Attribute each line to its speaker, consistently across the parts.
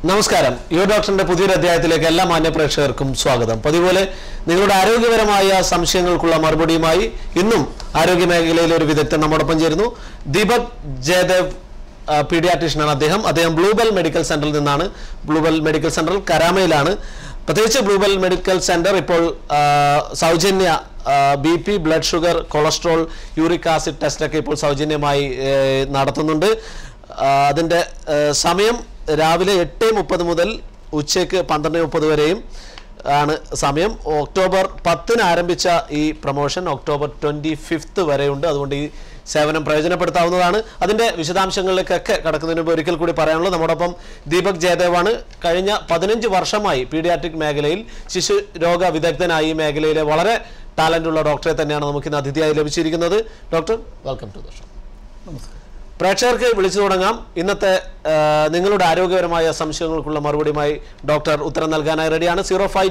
Speaker 1: നമസ്കാരം. യുവ ഡോക്ടറിന്റെ പുതിയൊരു അധ്യായത്തിലേക്ക് എല്ലാ മാന്യപ്രേക്ഷകർക്കും സ്വാഗതം. പതിപോലെ നിങ്ങളുടെ ആരോഗ്യപരമായ സംശയങ്ങൾക്കുള്ള മറുപടിയുമായി ഇന്നും ആരോഗ്യ മേഖലയിലെ ഒരു വിദഗ്ധൻ നമ്മോടൊപ്പം ചേരുന്നു. ദീപക് ജയദേവ് പീഡിയാട്രീഷ്യനാണ് അദ്ദേഹം ബ്ലൂബെൽ മെഡിക്കൽ സെന്ററിൽ നിന്നാണ്. ബ്ലൂബെൽ മെഡിക്കൽ സെന്റർ കരാമയിലാണ്. പ്രത്യേകിച്ച് ബ്ലൂബെൽ മെഡിക്കൽ സെന്റർ ഇപ്പോൾ സൗജന്യ BP, blood sugar, cholesterol, uric acid ടെസ്റ്റൊക്കെ ഇപ്പോൾ സൗജന്യമായി നടത്തുന്നുണ്ട്. അതിൻ്റെ സമയം രാവിലെ 8:30 മുതൽ ഉച്ചയ്ക്ക് 12:30 വരെയും ആണ് സമയം. ഒക്ടോബർ 10 ആരംഭിച്ച ഈ പ്രൊമോഷൻ ഒക്ടോബർ 25 വരെയുണ്ട്. അതുകൊണ്ട് ഈ സേവനം പ്രയോജനപ്പെടുത്താവുന്നതാണ്. അതിൻ്റെ വിശദാംശങ്ങളിലേക്കൊക്കെ കടക്കുന്നതിന് മുമ്പ് ഒരിക്കൽ കൂടി പറയാനുള്ളത്, നമ്മോടൊപ്പം ദീപക് ജയദേവാണ്. കഴിഞ്ഞ 15 വർഷമായി പീഡിയാട്രിക് മേഖലയിൽ ശിശുരോഗ വിദഗ്ധനായി ഈ മേഖലയിലെ വളരെ ടാലൻ്റുള്ള ഡോക്ടറെ തന്നെയാണ് നമുക്കിന്ന് അതിഥിയായി ലഭിച്ചിരിക്കുന്നത്. Doctor, welcome to the show.
Speaker 2: നമസ്കാരം.
Speaker 1: പ്രേക്ഷകർക്ക് വിളിച്ചു തുടങ്ങാം. ഇന്നത്തെ നിങ്ങളുടെ ആരോഗ്യപരമായ സംശയങ്ങൾക്കുള്ള മറുപടിയുമായി ഡോക്ടർ ഉത്തരം നൽകാനായി റെഡിയാണ്.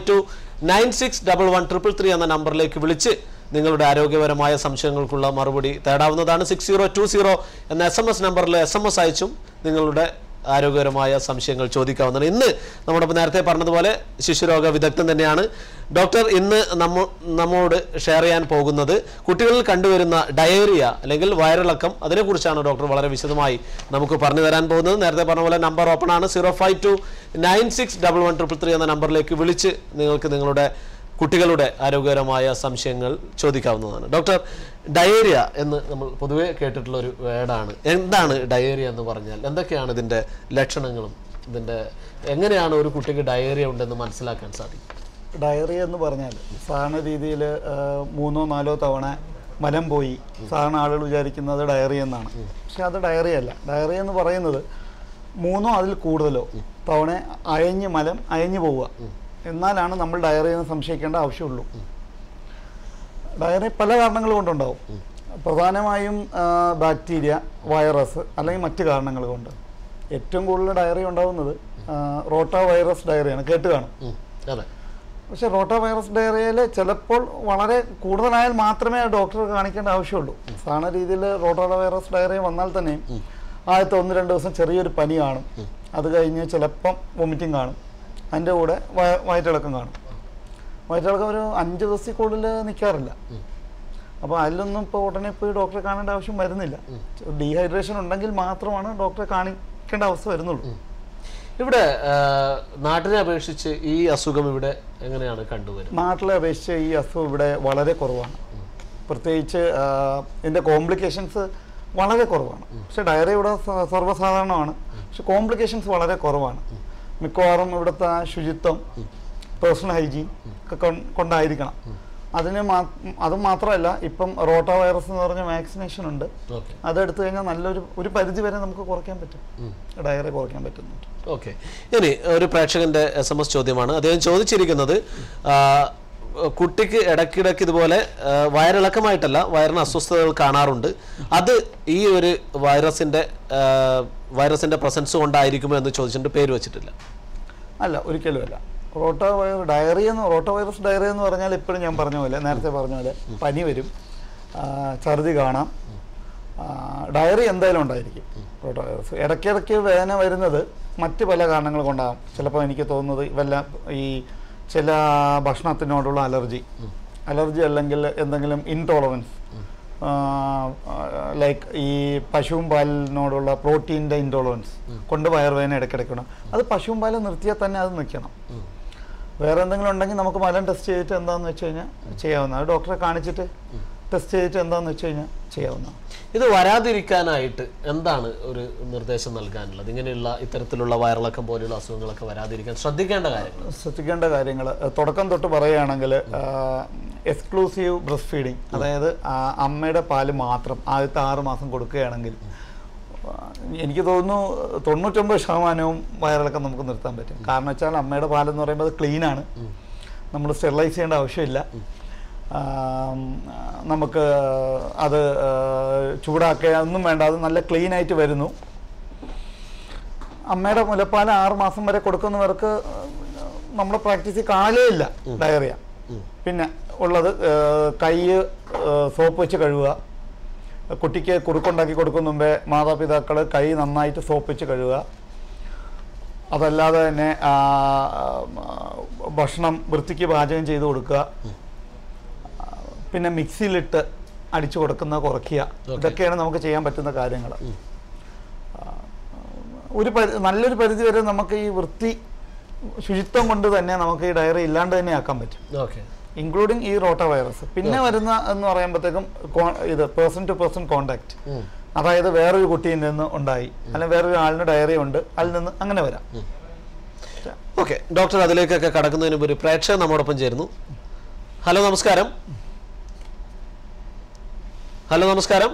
Speaker 1: 052961133 എന്ന നമ്പറിലേക്ക് വിളിച്ച് നിങ്ങളുടെ ആരോഗ്യപരമായ സംശയങ്ങൾക്കുള്ള മറുപടി തേടാവുന്നതാണ്. 6020 എന്ന SMS നമ്പറിൽ SMS അയച്ചും നിങ്ങളുടെ ആരോഗ്യപരമായ സംശയങ്ങൾ ചോദിക്കാവുന്നതാണ്. ഇന്ന് നമ്മോടൊപ്പം നേരത്തെ പറഞ്ഞതുപോലെ ശിശുരോഗ വിദഗ്ധൻ തന്നെയാണ് ഡോക്ടർ. ഇന്ന് നമ്മോട് ഷെയർ ചെയ്യാൻ പോകുന്നത് കുട്ടികളിൽ കണ്ടുവരുന്ന ഡയേറിയ അല്ലെങ്കിൽ വയറിളക്കം, അതിനെക്കുറിച്ചാണ് ഡോക്ടർ വളരെ വിശദമായി നമുക്ക് പറഞ്ഞു തരാൻ പോകുന്നത്. നേരത്തെ പറഞ്ഞ പോലെ നമ്പർ ഓപ്പൺ ആണ്. 052961133 എന്ന നമ്പറിലേക്ക് വിളിച്ച് നിങ്ങൾക്ക് നിങ്ങളുടെ കുട്ടികളുടെ ആരോഗ്യകരമായ സംശയങ്ങൾ ചോദിക്കാവുന്നതാണ്. ഡോക്ടർ, ഡയേറിയ എന്ന് നമ്മൾ പൊതുവെ കേട്ടിട്ടുള്ള ഒരു വേർഡാണ്. എന്താണ് ഡയേറിയ എന്ന് പറഞ്ഞാൽ? എന്തൊക്കെയാണ് ഇതിൻ്റെ ലക്ഷണങ്ങളും എങ്ങനെയാണ് ഒരു കുട്ടിക്ക് ഡയേറിയ ഉണ്ടെന്ന് മനസ്സിലാക്കാൻ സാധിക്കും?
Speaker 2: ഡയറിയ എന്ന് പറഞ്ഞാൽ സാധാരണ രീതിയിൽ 3-4 തവണ മലം പോയി സാധാരണ ആളുകൾ വിചാരിക്കുന്നത് ഡയറിയ എന്നാണ്. പക്ഷെ അത് ഡയറിയ അല്ല. ഡയറിയ എന്ന് പറയുന്നത് 3 അതിൽ കൂടുതലോ തവണ മലം അയഞ്ഞു പോവുക എന്നാലാണ് നമ്മൾ ഡയറിയ എന്ന് സംശയിക്കേണ്ട ആവശ്യമുള്ളൂ. ഡയറിയ പല കാരണങ്ങൾ കൊണ്ടുണ്ടാവും. പ്രധാനമായും ബാക്ടീരിയ, വൈറസ് അല്ലെങ്കിൽ മറ്റു കാരണങ്ങൾ കൊണ്ട്. ഏറ്റവും കൂടുതൽ ഡയറിയ ഉണ്ടാകുന്നത് റോട്ടാ വൈറസ് ഡയറിയാണ്. കേട്ട് കാണും. പക്ഷെ റോട്ടാ വൈറസ് ഡയറിയയിൽ ചിലപ്പോൾ വളരെ കൂടുതലായാൽ മാത്രമേ ഡോക്ടറെ കാണിക്കേണ്ട ആവശ്യമുള്ളൂ. സാധാരണ രീതിയിൽ റോട്ടാ വൈറസ് ഡയറിയ വന്നാൽ തന്നെയും ആദ്യത്തെ 1-2 ദിവസം ചെറിയൊരു പനി കാണും. അത് കഴിഞ്ഞ് ചിലപ്പം വൊമിറ്റിംഗ് കാണും. അതിൻ്റെ കൂടെ വയറ്റിളക്കം കാണും. വയറ്റിളക്കം ഒരു 5 ദിവസത്തിൽ കൂടുതൽ നിൽക്കാറില്ല. അപ്പോൾ അതിലൊന്നും ഇപ്പോൾ ഉടനെ പോയി ഡോക്ടറെ കാണേണ്ട ആവശ്യം വരുന്നില്ല. ഡീഹൈഡ്രേഷൻ ഉണ്ടെങ്കിൽ മാത്രമാണ് ഡോക്ടറെ കാണിക്കേണ്ട അവസ്ഥ വരുന്നുള്ളൂ.
Speaker 1: ഇവിടെ നാട്ടിനെ അപേക്ഷിച്ച് ഈ അസുഖം ഇവിടെ എങ്ങനെയാണ് കണ്ടുവരുന്നത്?
Speaker 2: നാട്ടിലെ അപേക്ഷിച്ച് ഈ അസുഖം ഇവിടെ വളരെ കുറവാണ്. പ്രത്യേകിച്ച് ഇതിൻ്റെ കോംപ്ലിക്കേഷൻസ് വളരെ കുറവാണ്. പക്ഷേ ഡയറിയ ഇവിടെ സർവ്വസാധാരണമാണ്. പക്ഷെ കോംപ്ലിക്കേഷൻസ് വളരെ കുറവാണ്. മിക്കവാറും ഇവിടുത്തെ ശുചിത്വം, പേഴ്സണൽ ഹൈജീൻ ഒക്കെ കൊണ്ടായിരിക്കണം. അത് മാത്രമല്ല, ഇപ്പം റോട്ടാ വൈറസ് എന്ന് പറഞ്ഞ വാക്സിനേഷൻ ഉണ്ട്. അതെടുത്തു കഴിഞ്ഞാൽ ഒരു പരിധി വരെ നമുക്ക് കുറയ്ക്കാൻ പറ്റും. ഡയറിയ കുറയ്ക്കാൻ പറ്റുന്നുണ്ട്.
Speaker 1: ഓക്കെ. ഇനി ഒരു പ്രേക്ഷകന്റെ SMS ചോദ്യമാണ്. അദ്ദേഹം ചോദിച്ചിരിക്കുന്നത്, കുട്ടിക്ക് ഇടയ്ക്കിടയ്ക്ക് ഇതുപോലെ വയറിളക്കമായിട്ടല്ല, വയറിന് അസ്വസ്ഥതകൾ കാണാറുണ്ട്. അത് ഈ ഒരു വൈറസിന്റെ പ്രസൻസ് കൊണ്ടായിരിക്കുമോ എന്ന് ചോദിച്ചിട്ട് പേര് വെച്ചിട്ടില്ല.
Speaker 2: അല്ല, ഒരിക്കലും അല്ല. റോട്ടാ വൈറസ് ഡയറിയ എന്ന് പറഞ്ഞാൽ ഇപ്പോഴും ഞാൻ പറഞ്ഞ പോലെ, നേരത്തെ പറഞ്ഞ പോലെ പനി വരും, ഛർദി കാണാം, ഡയറിയ എന്തായാലും ഉണ്ടായിരിക്കും. റോട്ടാ വൈറസ് ഇടയ്ക്കിടയ്ക്ക് വേദന വരുന്നത് മറ്റ് പല കാരണങ്ങൾ കൊണ്ടാകും. ചിലപ്പോൾ എനിക്ക് തോന്നുന്നത് ഈ ചില ഭക്ഷണത്തിനോടുള്ള അലർജി അല്ലെങ്കിൽ എന്തെങ്കിലും ഇൻടോളറൻസ്, ലൈക്ക് ഈ പശുവും പാലിനോടുള്ള പ്രോട്ടീൻ്റെ ഇൻടോളറൻസ് കൊണ്ട് വയറുവേദന ഇടയ്ക്കിടയ്ക്കണം. അത് പശുവും പാൽ നിർത്തിയാൽ തന്നെ അത് നിൽക്കണം. വേറെ എന്തെങ്കിലും ഉണ്ടെങ്കിൽ നമുക്ക് മലം ടെസ്റ്റ് ചെയ്തിട്ട് എന്താണെന്ന് വെച്ച് കഴിഞ്ഞാൽ ചെയ്യാവുന്ന, അത് ഡോക്ടറെ കാണിച്ചിട്ട് ടെസ്റ്റ് ചെയ്തിട്ട് എന്താണെന്ന് വെച്ച് കഴിഞ്ഞാൽ ചെയ്യാവുന്ന.
Speaker 1: ഇത് വരാതിരിക്കാനായിട്ട് എന്താണ് ഒരു നിർദ്ദേശം നൽകാനുള്ളത്? ഇങ്ങനെയുള്ള ഇത്തരത്തിലുള്ള വയറിളക്കം പോലെയുള്ള അസുഖങ്ങളൊക്കെ വരാതിരിക്കാൻ ശ്രദ്ധിക്കേണ്ട
Speaker 2: കാര്യങ്ങൾ തുടക്കം തൊട്ട് പറയുകയാണെങ്കിൽ എക്സ്ക്ലൂസീവ് ബ്രസ്റ്റ് ഫീഡിങ്, അതായത് അമ്മയുടെ പാല് മാത്രം ആദ്യത്തെ 6 മാസം കൊടുക്കുകയാണെങ്കിൽ എനിക്ക് തോന്നുന്നു 99% വയറിളക്കം നമുക്ക് നിർത്താൻ പറ്റും. കാരണം വെച്ചാൽ അമ്മയുടെ പാലെന്ന് പറയുമ്പോൾ അത് ക്ലീനാണ്. നമ്മൾ സ്റ്റെറിലൈസ് ചെയ്യേണ്ട ആവശ്യമില്ല. നമുക്ക് അത് ചൂടാക്കുക ഒന്നും വേണ്ട. അത് നല്ല ക്ലീനായിട്ട് വരുന്നു. അമ്മയുടെ മുലപ്പാൽ 6 മാസം വരെ കൊടുക്കുന്നവർക്ക് നമ്മുടെ പ്രാക്ടീസിൽ കാണുകയില്ല ഡയറിയ. പിന്നെ ഉള്ളത് കൈ സോപ്പ് വെച്ച് കഴുകുക. കുട്ടിക്ക് കുറുക്കുണ്ടാക്കി കൊടുക്കുന്ന മുമ്പേ മാതാപിതാക്കൾ കൈ നന്നായിട്ട് സോപ്പ് വെച്ച് കഴുകുക. അതല്ലാതെ തന്നെ ഭക്ഷണം വൃത്തിക്ക് പാചകം ചെയ്ത് കൊടുക്കുക, പിന്നെ മിക്സിയിലിട്ട് അടിച്ചു കൊടുക്കുന്ന കുറയ്ക്കുക. ഇതൊക്കെയാണ് നമുക്ക് ചെയ്യാൻ പറ്റുന്ന കാര്യങ്ങൾ. നല്ലൊരു പരിധി വരെ നമുക്ക് ഈ ശുചിത്വം കൊണ്ട് തന്നെ നമുക്ക് ഈ ഡയറി ഇല്ലാണ്ട് തന്നെ ആക്കാൻ പറ്റും, ഇൻക്ലൂഡിങ് ഈ റോട്ട വൈറസ്. പിന്നെ വരുന്ന എന്ന് പറയുമ്പോഴത്തേക്കും ഇത് പേഴ്സൺ ടു പേഴ്സൺ കോണ്ടാക്ട്, അതായത് വേറൊരു കുട്ടിയിൽ നിന്ന് ഉണ്ടായി അല്ലെങ്കിൽ വേറൊരു ആളിന് ഡയറി ഉണ്ട്, അതിൽ നിന്ന് അങ്ങനെ വരാം.
Speaker 1: ഓക്കെ ഡോക്ടർ, അതിലേക്കൊക്കെ കടക്കുന്നതിന് മുമ്പ് ഒരു പ്രേക്ഷകൻ നമ്മോടൊപ്പം ചേരുന്നു. ഹലോ നമസ്കാരം. ഹലോ നമസ്കാരം.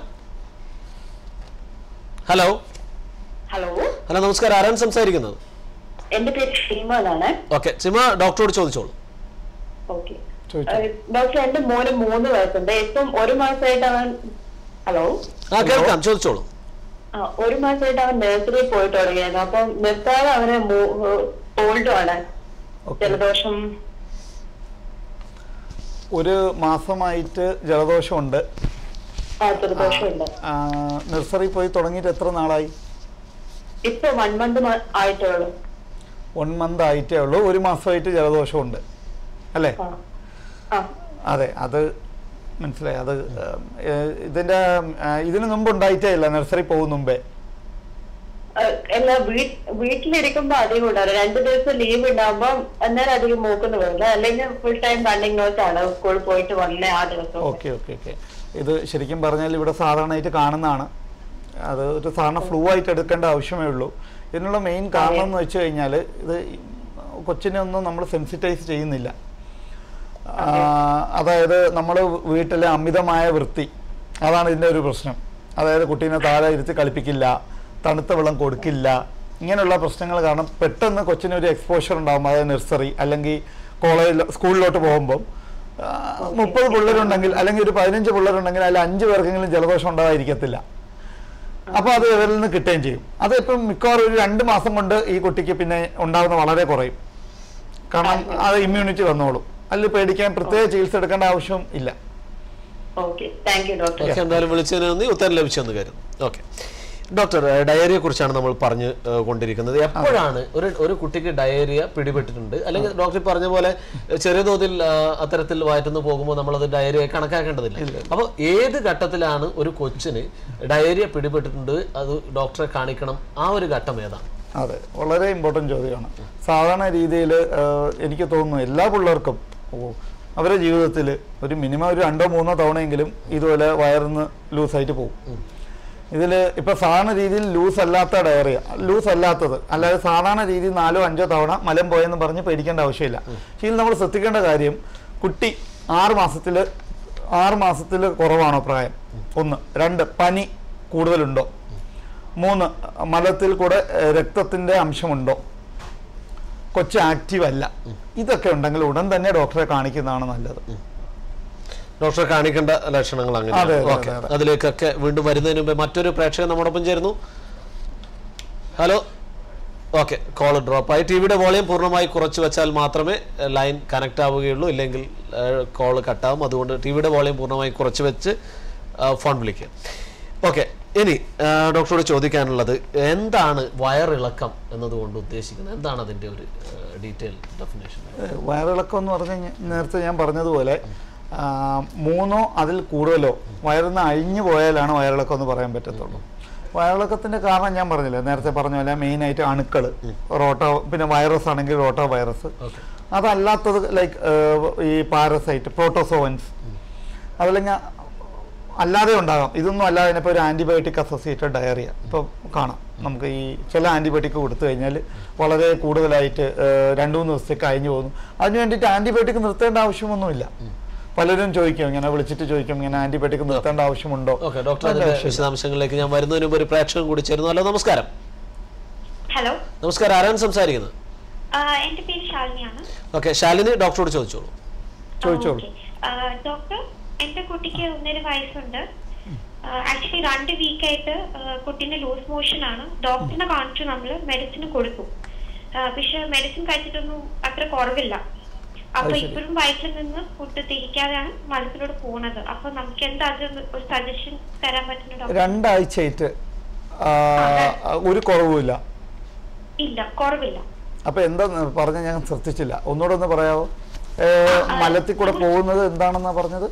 Speaker 1: ഹലോ
Speaker 3: ഹലോ
Speaker 1: ഹലോ നമസ്കാരം, ആരാണ് സംസാരിക്കുന്നത്?
Speaker 3: എന്റെ പേര് ഷിമ എന്നാണ്.
Speaker 1: ഓക്കെ സിമ, ഡോക്ടറോട് ചോദിച്ചോളൂ.
Speaker 3: ഓക്കെ ഡോക്ടർ, എന്റെ മോന് 3 വയസ്സുണ്ട്. ഇപ്പം 1 മാസമായിട്ട് അവൻ
Speaker 1: കേൾക്കാം, ചോദിച്ചോളൂ.
Speaker 3: 1 മാസമായിട്ട് അവൻ നഴ്സറി പോയിട്ട് തുടങ്ങിയായിരുന്നു. അപ്പം നിർത്താതെ അവന് കോൾഡാണ്, ജലദോഷം.
Speaker 2: 1 മാസമായിട്ട് ജലദോഷമുണ്ട്.
Speaker 3: ജലദോഷമുണ്ട്.
Speaker 2: നഴ്സറി പോയി തുടങ്ങിയിട്ട് എത്ര നാളായി?
Speaker 3: ഇപ്പൊ 1 മന്ത് ആയിട്ടേ ഉള്ളൂ.
Speaker 2: 1 മന്ത് ആയിട്ടേ ഉള്ളൂ. 1 മാസമായിട്ട് ജലദോഷമുണ്ട് അല്ലേ? അതെ, അത് മനസ്സിലായി. അത് ഇതിന് മുമ്പ് ഉണ്ടായിട്ടേ ഇല്ല, നഴ്സറി പോകും മുമ്പേ?
Speaker 3: വീട്ടിലിരിക്കുമ്പോ അധികം ഉണ്ടാവില്ല. 2 ദിവസം ലീവ് ഉണ്ടാകുമ്പോ അന്നേരം അധികം മൂക്കുന്നു വരില്ല, അല്ലെങ്കിൽ ഫുൾ ടൈം കണ്ടിന്യൂസ് ആണ് സ്കൂളിൽ പോയിട്ട് വന്നേ ആ ദിവസം.
Speaker 2: Okay okay okay. ഇത് ശരിക്കും പറഞ്ഞാൽ ഇവിടെ സാധാരണയായിട്ട് കാണുന്നതാണ്. അത് ഒരു സാധാരണ ഫ്ലൂ ആയിട്ട് എടുക്കേണ്ട ആവശ്യമേ ഉള്ളൂ. ഇതിനുള്ള മെയിൻ കാരണം എന്ന് വെച്ച് കഴിഞ്ഞാൽ ഇത് കൊച്ചിനെ ഒന്നും നമ്മൾ സെൻസിറ്റൈസ് ചെയ്യുന്നില്ല. അതായത് നമ്മൾ വീട്ടിലെ അമിതമായ വൃത്തി, അതാണ് ഇതിൻ്റെ ഒരു പ്രശ്നം. അതായത് കുട്ടീനെ താഴെ ഇരുത്തി കളിപ്പിക്കില്ല, തണുത്ത വെള്ളം കൊടുക്കില്ല, ഇങ്ങനെയുള്ള പ്രശ്നങ്ങൾ കാരണം പെട്ടെന്ന് കൊച്ചിനൊരു എക്സ്പോഷർ ഉണ്ടാകും. അതായത് നഴ്സറി അല്ലെങ്കിൽ സ്കൂളിലോട്ട് പോകുമ്പം 30 പിള്ളേരുണ്ടെങ്കിൽ അല്ലെങ്കിൽ ഒരു 15 പിള്ളേരുണ്ടെങ്കിൽ അതിൽ 5 പേർക്കെങ്കിലും ജലദോഷം ഉണ്ടാകാതിരിക്കത്തില്ല. അപ്പോൾ അത് ഇവരിൽ നിന്ന് കിട്ടുകയും ചെയ്യും. അത് ഇപ്പം മിക്കവാറും ഒരു 2 മാസം കൊണ്ട് ഈ കുട്ടിക്ക് പിന്നെ ഉണ്ടാകുന്ന വളരെ കുറയും. കാരണം അത് ഇമ്മ്യൂണിറ്റി വന്നോളും. അതിൽ പേടിക്കാൻ പ്രത്യേക ചികിത്സ എടുക്കേണ്ട ആവശ്യം ഇല്ല.
Speaker 1: എന്തായാലും വിളിച്ചതിന് നന്ദി, ഉത്തരം ലഭിച്ചെന്ന് കരുതുന്നു. ഓക്കെ ഡോക്ടർ, ഡയറിയെ കുറിച്ചാണ് നമ്മൾ പറഞ്ഞു കൊണ്ടിരിക്കുന്നത്. എപ്പോഴാണ് ഒരു കുട്ടിക്ക് ഡയറിയ പിടിപെട്ടിട്ടുണ്ട്, അല്ലെങ്കിൽ ഡോക്ടർ പറഞ്ഞ പോലെ ചെറിയ തോതിൽ അത്തരത്തിൽ വയറ്റുന്നു പോകുമ്പോൾ നമ്മളത് ഡയറിയ കണക്കാക്കേണ്ടതില്ല. അപ്പോൾ ഏത് ഘട്ടത്തിലാണ് ഒരു കൊച്ചിന് ഡയറിയ പിടിപെട്ടിട്ടുണ്ട് അത് ഡോക്ടറെ കാണിക്കണം, ആ ഒരു ഘട്ടം ഏതാണ്?
Speaker 2: അതെ, വളരെ ഇമ്പോർട്ടൻറ്റ് ചോദ്യമാണ്. സാധാരണ രീതിയിൽ എനിക്ക് തോന്നുന്നു എല്ലാ പിള്ളേർക്കും അവരുടെ ജീവിതത്തിൽ ഒരു മിനിമം ഒരു 2-3 തവണയെങ്കിലും ഇതുപോലെ വയറിന്ന് ലൂസായിട്ട് പോകും. ഇതിൽ ഇപ്പോൾ സാധാരണ രീതിയിൽ ലൂസ് അല്ലാത്ത ഡയറിയ, ലൂസ് അല്ലാത്തത് അല്ലാതെ സാധാരണ രീതിയിൽ 4-5 തവണ മലം പോയെന്ന് പറഞ്ഞ് പേടിക്കേണ്ട ആവശ്യമില്ല. പക്ഷേ ഇതിൽ നമ്മൾ ശ്രദ്ധിക്കേണ്ട കാര്യം, കുട്ടി 6 മാസത്തിൽ കുറവാണോ പ്രായം? 1. 2 പനി കൂടുതലുണ്ടോ? 3 മലത്തിൽ കൂടെ രക്തത്തിൻ്റെ അംശമുണ്ടോ? കൊച്ച് ആക്റ്റീവ് അല്ല. ഇതൊക്കെ ഉണ്ടെങ്കിൽ ഉടൻ തന്നെ ഡോക്ടറെ കാണിക്കുന്നതാണ് നല്ലത്.
Speaker 1: ഡോക്ടറെ കാണിക്കേണ്ട ലക്ഷണങ്ങൾ അങ്ങനെ. അതിലേക്കൊക്കെ വീണ്ടും വരുന്നതിന് മുമ്പ് മറ്റൊരു പ്രേക്ഷകൻ നമ്മോടൊപ്പം ചേരുന്നു. ഹലോ. ഓക്കെ, കോൾ ഡ്രോപ്പ് ആയി. ടിവിയുടെ വോളിയം പൂർണ്ണമായി കുറച്ച് വെച്ചാൽ മാത്രമേ ലൈൻ കണക്ട് ആവുകയുള്ളൂ, ഇല്ലെങ്കിൽ കോൾ കട്ടാവും. അതുകൊണ്ട് ടിവിയുടെ വോളിയം പൂർണ്ണമായി കുറച്ച് വെച്ച് ഫോൺ വിളിക്കുക. ഓക്കെ, ഇനി ഡോക്ടറോട് ചോദിക്കാനുള്ളത്, എന്താണ് വയറിളക്കം എന്നതുകൊണ്ട് ഉദ്ദേശിക്കുന്നത്? എന്താണ് അതിൻ്റെ ഒരു ഡീറ്റെയിൽ ഡെഫിനേഷൻ?
Speaker 2: വയറിളക്കം എന്ന് പറഞ്ഞാൽ നേരത്തെ ഞാൻ പറഞ്ഞതുപോലെ 3 അതിൽ കൂടുതലോ വയറിന്ന് അഴിഞ്ഞു പോയാലാണ് വയറിളക്കം എന്ന് പറയാൻ പറ്റത്തുള്ളൂ. വയറിളക്കത്തിൻ്റെ കാരണം ഞാൻ പറഞ്ഞില്ല, നേരത്തെ പറഞ്ഞ പോലെ മെയിനായിട്ട് അണുക്കൾ, പിന്നെ വൈറസ് ആണെങ്കിൽ റോട്ട വൈറസ്, അതല്ലാത്തത് ലൈക്ക് ഈ പാരസൈറ്റ്, പ്രോട്ടോസോവൻസ്, അതല്ലെങ്കിൽ അല്ലാതെ ഉണ്ടാകാം. ഇതൊന്നും അല്ലാതെ ഇപ്പോൾ ഒരു ആൻറ്റിബയോട്ടിക് അസോസിയേറ്റഡ് ഡയറിയ ഇപ്പോൾ കാണാം. നമുക്ക് ഈ ചില ആൻറ്റിബയോട്ടിക് കൊടുത്തു കഴിഞ്ഞാൽ വളരെ കൂടുതലായിട്ട് 2-3 ദിവസത്തേക്ക് കഴിഞ്ഞു പോകുന്നു. അതിന് വേണ്ടിയിട്ട് ആൻറ്റിബയോട്ടിക് നിർത്തേണ്ട ആവശ്യമൊന്നുമില്ല. പലരും ചോദിക്കും, ഇങ്ങനെ വിളിച്ചിട്ട് ചോദിക്കും, ഇങ്ങനെ ആൻറ്റിബയോട്ടിക് നിർത്തേണ്ട ആവശ്യമുണ്ടോ?
Speaker 1: വിശദാംശങ്ങളിലേക്ക് ഞാൻ വരുന്നതിന് മുമ്പ് ഒരു പ്രേക്ഷകൻ കൂടി ചേരുന്നു. ഹലോ, നമസ്കാരം.
Speaker 4: ഹലോ
Speaker 1: നമസ്കാരം, ആരാണ് സംസാരിക്കുന്നത്?
Speaker 4: എന്റെ പേര് ശാലിനിയാണ്.
Speaker 1: ഓക്കെ, ശാലിനി ഡോക്ടറോട് ചോദിച്ചോളൂ.
Speaker 4: ഡോക്ടർ, എന്റെ കുട്ടിക്ക് 1.5 വയസ്സുണ്ട്. ആക്ച്വലി 2 വീക്കായിട്ട് കുട്ടീന്റെ ലൂസ് മോഷൻ ആണ്. ഡോക്ടറിനെ കാണിച്ചു, നമ്മൾ മെഡിസിൻ കൊടുത്തു. പക്ഷെ മെഡിസിൻ കഴിച്ചിട്ടൊന്നും അത്ര കുറവില്ല. അപ്പൊ ഇപ്പോഴും വയറ്റിൽ നിന്ന് ഫുഡ് തിരിക്കാതെയാണ് മലത്തിലൂടെ പോകുന്നത്. അപ്പൊ നമുക്ക് എന്താ ഒരു സജഷൻ തരാൻ പറ്റുന്ന?
Speaker 2: 2 ആഴ്ചയായിട്ട് ഒരു കുറവുമില്ല.
Speaker 4: ഇല്ല, കുറവില്ല.
Speaker 2: അപ്പൊ എന്താ പറഞ്ഞ ഞാൻ ശ്രദ്ധിച്ചില്ല, ഒന്നുകൂടെ ഒന്ന് പറയാവോ? മലത്തിൽ കൂടെ പോകുന്നത് എന്താണെന്നാ പറഞ്ഞത്?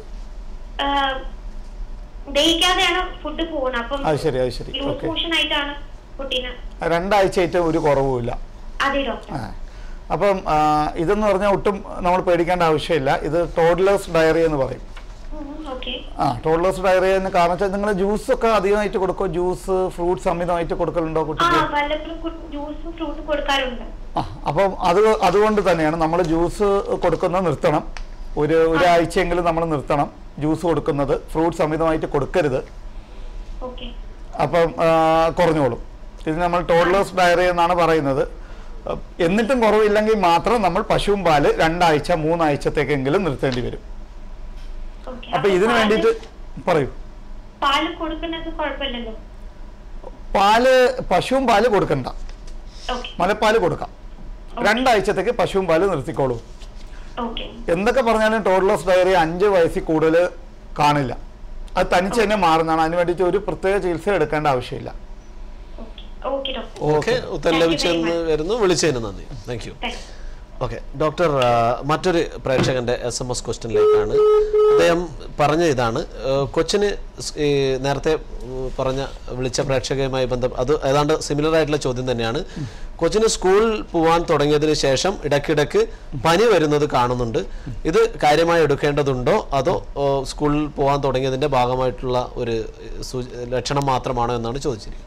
Speaker 4: ദഹിക്കാതെയാണ് ഫുഡ് പോകുന്നത്. അപ്പം
Speaker 2: അത് ശരി, അത് ശരി.
Speaker 4: ലൂസ് മോഷൻ ആയിട്ടാണ് കുട്ടീനെ.
Speaker 2: 2 ആഴ്ചയായിട്ട് ഒരു കുറവുമില്ല.
Speaker 4: അതെ ഡോക്ടർ.
Speaker 2: അപ്പം ഇതെന്ന് പറഞ്ഞാൽ ഒട്ടും നമ്മൾ പേടിക്കേണ്ട ആവശ്യമില്ല. ഇത് ടോഡ്ലേഴ്സ് ഡയറി എന്ന് പറയും. ടോഡ്ലേഴ്സ് ഡയറി എന്ന് കാരണം വെച്ചാൽ നിങ്ങൾ ജ്യൂസ് ഒക്കെ അധികമായിട്ട് കൊടുക്കോ? ജ്യൂസ് ഫ്രൂട്ട്സ് അമിതമായിട്ട് കൊടുക്കലുണ്ടോ കുട്ടിക്ക്? അപ്പം അതുകൊണ്ട് തന്നെയാണ് നമ്മൾ ജ്യൂസ് കൊടുക്കുന്നത് നിർത്തണം. ഒരാഴ്ചയെങ്കിലും നമ്മൾ നിർത്തണം ജ്യൂസ് കൊടുക്കുന്നത്. ഫ്രൂട്ട്സ് അമിതമായിട്ട് കൊടുക്കരുത്. അപ്പം കുറഞ്ഞോളും. ഇത് നമ്മൾ ടോഡ്ലേഴ്സ് ഡയറി എന്നാണ് പറയുന്നത്. എന്നിട്ടും കുറവില്ലെങ്കിൽ മാത്രം നമ്മൾ പശുവും പാല് 2 ആഴ്ച 3 ആഴ്ചത്തേക്കെങ്കിലും നിർത്തേണ്ടി വരും. അപ്പൊ ഇതിനു വേണ്ടിയിട്ട് പറയൂ. പാല് പശുവും പാല് കൊടുക്കണ്ട, മലപ്പാല് കൊടുക്കാം. 2 ആഴ്ചത്തേക്ക് പശുവും പാല് നിർത്തിക്കോളൂ. എന്തൊക്കെ പറഞ്ഞാലും ടോഡ്ലേഴ്സ് ഡയറി 5 വയസ്സിൽ കൂടുതൽ കാണില്ല. അത് തനിച്ച് തന്നെ മാറുന്നതാണ്. അതിന് വേണ്ടിയിട്ട് ഒരു പ്രത്യേക ചികിത്സ എടുക്കേണ്ട ആവശ്യമില്ല.
Speaker 1: ഓക്കെ, ഉത്തരം ലഭിച്ചെന്ന് വരുന്നു. വിളിച്ചതിന് നന്ദി. Thank you. ഓക്കെ ഡോക്ടർ, മറ്റൊരു പ്രേക്ഷകന്റെ SMS ക്വസ്റ്റ്യനിലേക്കാണ്. അദ്ദേഹം പറഞ്ഞ ഇതാണ്, കൊച്ചിന് ഈ നേരത്തെ വിളിച്ച പ്രേക്ഷകയുമായി അത് ഏതാണ്ട് സിമിലർ ആയിട്ടുള്ള ചോദ്യം തന്നെയാണ്. കൊച്ചിന് സ്കൂളിൽ പോകാൻ തുടങ്ങിയതിന് ശേഷം ഇടയ്ക്കിടയ്ക്ക് പനി വരുന്നത് കാണുന്നുണ്ട്. ഇത് കാര്യമായി എടുക്കേണ്ടതുണ്ടോ അതോ സ്കൂളിൽ പോകാൻ തുടങ്ങിയതിന്റെ ഭാഗമായിട്ടുള്ള ഒരു ലക്ഷണം മാത്രമാണോ എന്നാണ് ചോദിച്ചിരിക്കുന്നത്.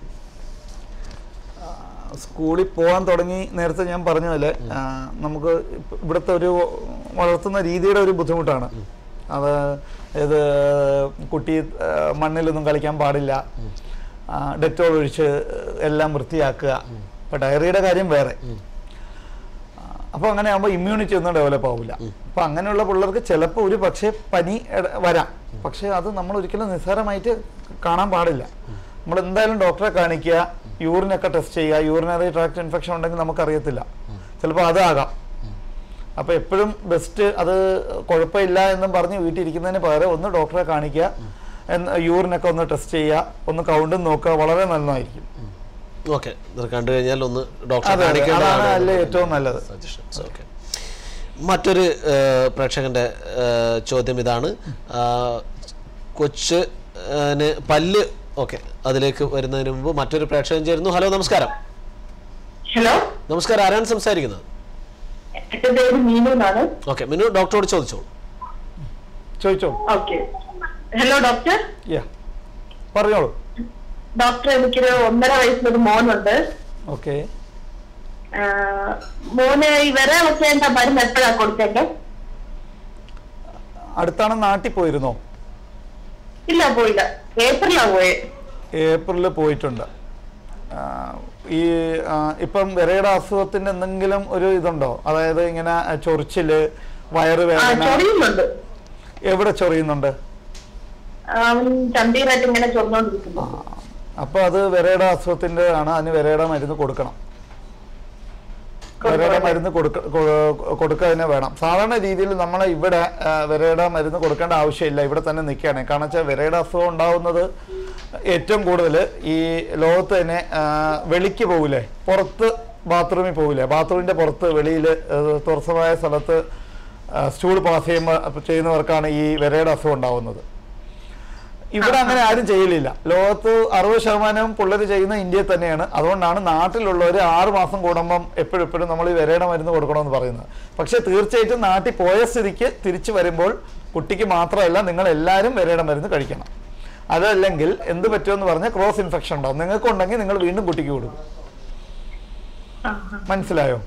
Speaker 2: സ്കൂളിൽ പോകാൻ തുടങ്ങി നേരത്തെ ഞാൻ പറഞ്ഞ പോലെ നമുക്ക് ഇവിടുത്തെ ഒരു വളർത്തുന്ന രീതിയുടെ ഒരു ബുദ്ധിമുട്ടാണ്. അത് ഇത് കുട്ടി മണ്ണിലൊന്നും കളിക്കാൻ പാടില്ല, ഡെറ്റോൾ ഒഴിച്ച് എല്ലാം വൃത്തിയാക്കുക. ഇപ്പം ഡയറിയുടെ കാര്യം വേറെ. അപ്പോൾ അങ്ങനെ ആകുമ്പോൾ ഇമ്മ്യൂണിറ്റി ഒന്നും ഡെവലപ്പ് ആവില്ല. അപ്പം അങ്ങനെയുള്ള പിള്ളേർക്ക് ചിലപ്പോൾ ഒരു പക്ഷേ പനി വരാം. പക്ഷേ അത് നമ്മൾ ഒരിക്കലും നിസ്സാരമായിട്ട് കാണാൻ പാടില്ല. നമ്മൾ എന്തായാലും ഡോക്ടറെ കാണിക്കുക, യൂറിനൊക്കെ ടെസ്റ്റ് ചെയ്യുക. യൂറിനറി ട്രാക്ട് ഇൻഫെക്ഷൻ ഉണ്ടെങ്കിൽ നമുക്കറിയത്തില്ല, ചിലപ്പോൾ അതാകാം. അപ്പോൾ എപ്പോഴും ബെസ്റ്റ് അത് കുഴപ്പമില്ല എന്നും പറഞ്ഞ് വീട്ടിൽ ഇരിക്കുന്നതിന് പകരം ഒന്ന് ഡോക്ടറെ കാണിക്കുക, യൂറിനൊക്കെ ഒന്ന് ടെസ്റ്റ് ചെയ്യുക, ഒന്ന് കൗണ്ടും നോക്കുക, വളരെ നല്ലതായിരിക്കും.
Speaker 1: ഓക്കെ, കണ്ടു കഴിഞ്ഞാൽ ഒന്ന് ഡോക്ടറെ കാണിക്കുന്നതാണ്
Speaker 2: ഏറ്റവും നല്ലത്.
Speaker 1: മറ്റൊരു പ്രേക്ഷകന്റെ ചോദ്യം ഇതാണ്, കൊച്ചിന് പല്ല്. ഓക്കെ, അതിലേക്ക് വരുന്നതിന് മുമ്പ് മറ്റൊരു പ്രേക്ഷകൻ ചേരുന്നു. ഹലോ, നമസ്കാരം.
Speaker 3: ഹലോ,
Speaker 1: നമസ്കാരം. ആരാണ് സംസാരിക്കുന്നത്? ഓക്കെ, മിനു ഡോക്ടറോട് ചോദിച്ചോളൂ.
Speaker 3: Hello doctor.
Speaker 2: പറഞ്ഞോളൂ
Speaker 3: ഡോക്ടർ. എനിക്കൊരു 1.5 വയസ്സിലൊരു മോനുണ്ട്.
Speaker 2: ഓക്കെ,
Speaker 3: മോന് ഇവരെ വെക്കേണ്ട മരുന്ന് എപ്പോഴാ കൊടുത്തേണ്ടത്?
Speaker 2: അടുത്താണ് നാട്ടിൽ പോയിരുന്നോ?
Speaker 3: ഇല്ല, പോയില്ല.
Speaker 2: ഏപ്രിലിൽ പോയിട്ടുണ്ട്. ഈ ഇപ്പം വിരയുടെ അസുഖത്തിന്റെ എന്തെങ്കിലും ഒരു ഇതുണ്ടോ? അതായത് ഇങ്ങനെ ചൊറിച്ചില്, വയറുവേദന? എവിടെ ചൊറിയുന്നുണ്ട്? അപ്പൊ അത് വിരയുടെ അസുഖത്തിന്റെ ആണ്. അതിന് വിരയുടെ മരുന്ന് കൊടുക്കണം. വിരയുടെ മരുന്ന് കൊടുക്കുക തന്നെ വേണം. സാധാരണ രീതിയിൽ നമ്മൾ ഇവിടെ വിരയുടെ മരുന്ന് കൊടുക്കേണ്ട ആവശ്യമില്ല, ഇവിടെ തന്നെ നിൽക്കുകയാണ്. കാരണം വെച്ചാൽ വിരയുടെ അസുഖം ഉണ്ടാവുന്നത് ഏറ്റവും കൂടുതൽ ഈ ലോകത്ത് തന്നെ വെളിക്ക് പോകില്ലേ, പുറത്ത് ബാത്റൂമിൽ പോകില്ലേ, ബാത്റൂമിൻ്റെ പുറത്ത് വെളിയിൽ തുറസ്സമായ സ്ഥലത്ത് സ്റ്റൂൾ പാസ് ചെയ്യുന്നവർക്കാണ് ഈ വിരയുടെ അസുഖം ഉണ്ടാവുന്നത്. ഇവിടെ അങ്ങനെ ആരും ചെയ്യലില്ല. ലോകത്ത് 60% പിള്ളേർ ചെയ്യുന്ന ഇന്ത്യയിൽ തന്നെയാണ്. അതുകൊണ്ടാണ് നാട്ടിലുള്ളവർ 6 മാസം കൂടുമ്പം എപ്പോഴും നമ്മൾ ഈ വിരയുടെ മരുന്ന് കൊടുക്കണമെന്ന് പറയുന്നത്. പക്ഷെ തീർച്ചയായിട്ടും നാട്ടിൽ പോയ സ്ഥിതിക്ക് തിരിച്ചു വരുമ്പോൾ കുട്ടിക്ക് മാത്രമല്ല നിങ്ങൾ എല്ലാവരും വിരയുടെ മരുന്ന് കഴിക്കണം. അതല്ലെങ്കിൽ എന്ത് പറ്റുമെന്ന് പറഞ്ഞാൽ ക്രോസ് ഇൻഫെക്ഷൻ ഉണ്ടാവും. നിങ്ങൾക്കുണ്ടെങ്കിൽ നിങ്ങൾ വീണ്ടും കുട്ടിക്ക് കൊടുക്കും. മനസ്സിലായോ?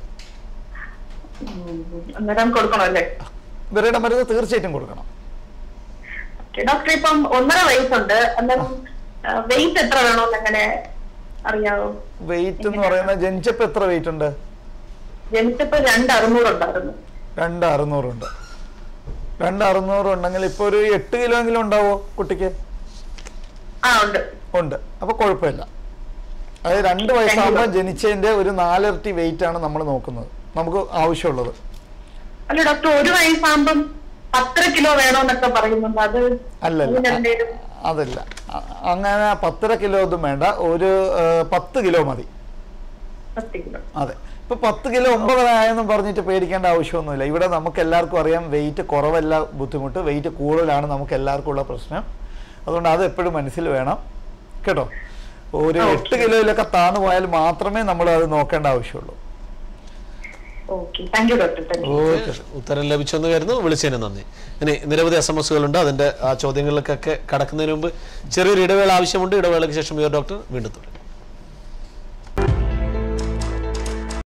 Speaker 2: വിരയുടെ മരുന്ന് തീർച്ചയായിട്ടും കൊടുക്കണം.
Speaker 3: ഡോക്ടർ, ഇപ്പം 1.5 വയസ്സുണ്ട്. വെയിറ്റ് എത്ര വേണമെന്ന് എങ്ങനെ അറിയാവോ?
Speaker 2: വെയിറ്റ് എന്ന് പറയുന്നത് ജനിച്ചപ്പോ എത്ര വെയിറ്റ് ഉണ്ട്?
Speaker 3: ജനിച്ചപ്പോ 2,600 ഉണ്ടായിരുന്നു.
Speaker 2: 2,600 ഉണ്ട്. 2,600 ഉണ്ടെങ്കിൽ ഇപ്പൊ ഒരു 8 കിലോ എങ്കിലും ഉണ്ടാവോ കുട്ടിക്ക്? ഉണ്ട്. അപ്പൊ കുഴപ്പമില്ല. അതായത് 2 വയസ്സാകുമ്പോൾ ജനിച്ചതിന്റെ ഒരു 4 ഇരട്ടി വെയിറ്റ് ആണ് നമ്മൾ നോക്കുന്നത്, നമുക്ക് ആവശ്യമുള്ളത്.
Speaker 3: അല്ല ഡോക്ടർ, 1 വയസ്സാകുമ്പം 10 കിലോ വേണോന്നൊക്കെ പറയുന്നുണ്ട്. അത്
Speaker 2: അതല്ല, അങ്ങനെ 10 കിലോ ഒന്നും വേണ്ട, ഒരു 10 കിലോ മതി.
Speaker 3: 10 കിലോ.
Speaker 2: അതെ, ഇപ്പൊ 10 കിലോ 9 ആയെന്നും പറഞ്ഞിട്ട് പേടിക്കേണ്ട ആവശ്യമൊന്നുമില്ല. ഇവിടെ നമുക്ക് എല്ലാവർക്കും അറിയാം വെയിറ്റ് കുറവല്ല ബുദ്ധിമുട്ട്, വെയിറ്റ് കൂടുതലാണ് നമുക്ക് എല്ലാവർക്കും ഉള്ള പ്രശ്നം. അതുകൊണ്ട് അത് എപ്പോഴും മനസ്സിൽ വേണം കേട്ടോ. ഒരു 8 കിലോയിലൊക്കെ താന്നു പോയാൽ മാത്രമേ നമ്മൾ അത് നോക്കേണ്ട ആവശ്യമുള്ളൂ.
Speaker 3: Okay, thank you doctor.
Speaker 1: ഉത്തരം ലഭിച്ചെന്ന് കരുതുന്നു. വിളിച്ചതിന് നന്ദി. ഇനി നിരവധി SMS-കളുണ്ട്. അതിന്റെ ആ ചോദ്യങ്ങളിലേക്കൊക്കെ കടക്കുന്നതിന് മുമ്പ് ചെറിയൊരു ഇടവേള ആവശ്യമുണ്ട്. ഇടവേളയ്ക്ക് ശേഷം ഡോക്ടർ വീണ്ടും തുടരും.